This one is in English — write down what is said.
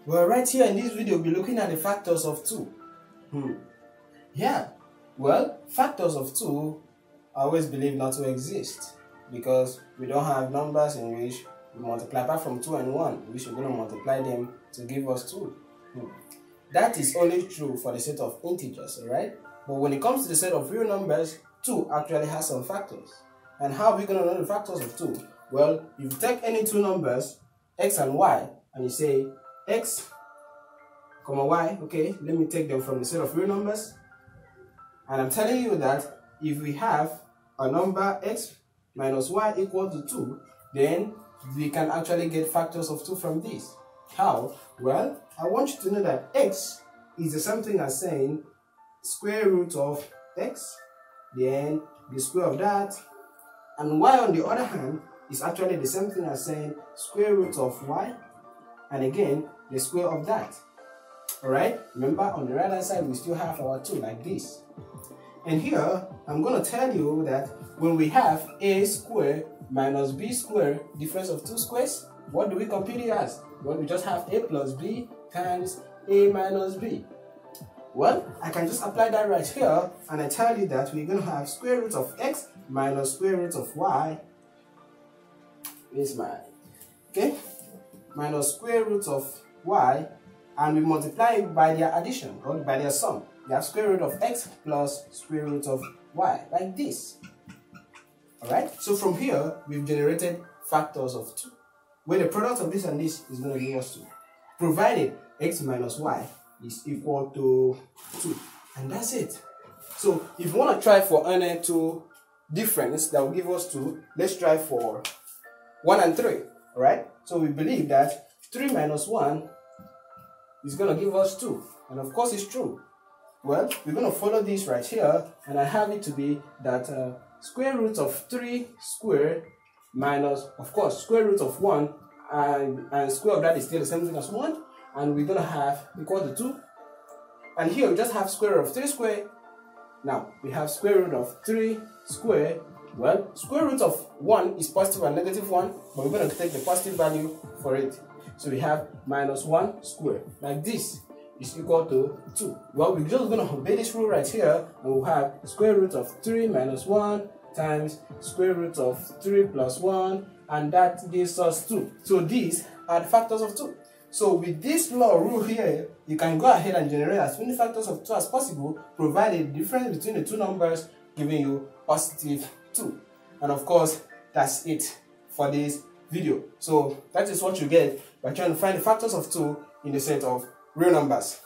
Well, right here in this video, we'll be looking at the factors of 2. Yeah, well, factors of 2 I always believe not to exist because we don't have numbers in which we multiply apart from 2 and 1, which we're going to multiply them to give us 2. That is only true for the set of integers, alright? But when it comes to the set of real numbers, 2 actually has some factors. And how are we going to know the factors of 2? Well, if you take any two numbers, x and y, and you say x, y, okay, let me take them from the set of real numbers. And I'm telling you that if we have a number x minus y equal to 2, then we can actually get factors of 2 from this. How? Well, I want you to know that x is the same thing as saying square root of x, then the square of that, and y on the other hand is actually the same thing as saying square root of y, and again the square of that. Alright, remember on the right hand side we still have our 2 like this. And here I'm going to tell you that when we have a square minus b square, difference of 2 squares, what do we compute it as? Well, we just have a plus b times a minus b. Well, I can just apply that right here and I tell you that we're going to have square root of x minus square root of y is my, okay, minus square root of y, and we multiply it by their addition or by their sum. We have square root of x plus square root of y, like this. Alright, so from here we've generated factors of 2, where the product of this and this is going to give us 2, provided x minus y is equal to 2, and that's it. So if you want to try for any two difference that will give us 2, let's try for 1 and 3. Alright, so we believe that 3 minus 1 is going to give us 2, and of course it's true. Well, we're going to follow this right here, and I have it to be that square root of 3 squared minus, of course, square root of 1, and square of that is still the same thing as 1, and we're going to have equal to 2. And here we just have square root of 3 squared. Now, we have square root of 3 squared. Well, square root of 1 is positive and negative 1, but we're going to take the positive value for it. So we have minus 1 squared, like this, is equal to 2. Well, we're just going to obey this rule right here, and we'll have square root of 3 minus 1 times square root of 3 plus 1, and that gives us 2. So these are the factors of 2. So with this law rule here, you can go ahead and generate as many factors of 2 as possible, provided the difference between the two numbers giving you positive 2. And of course, that's it for this video. So that is what you get by trying to find the factors of 2 in the set of real numbers.